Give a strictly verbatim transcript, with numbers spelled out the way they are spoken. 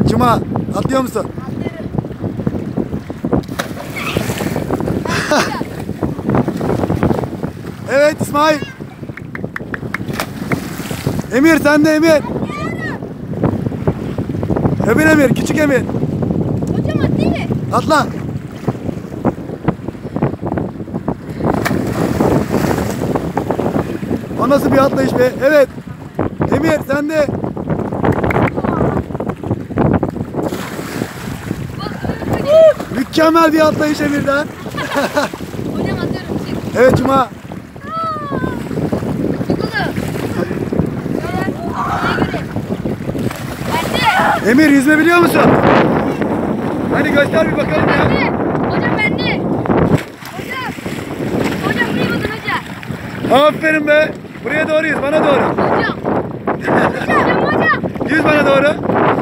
Cuma atlıyor musun? Evet İsmail. Emir sen de Emir. Öbür Emir, küçük Emir. Hocam atlayayım mı? Atla. O nasıl bir atlayış be? Evet. Emir sen de. Mükemmel bir atlayış Emir'den. Hocam atıyorum. Evet Cuma. Emir yüzme biliyor musun? Hadi göster bir bakalım ya. Hocam ben de. Hocam. Hocam buraya bakın hocam. Aferin be. Buraya doğru yüz, bana doğru. Hocam. Hocam hocam. Yüz bana doğru.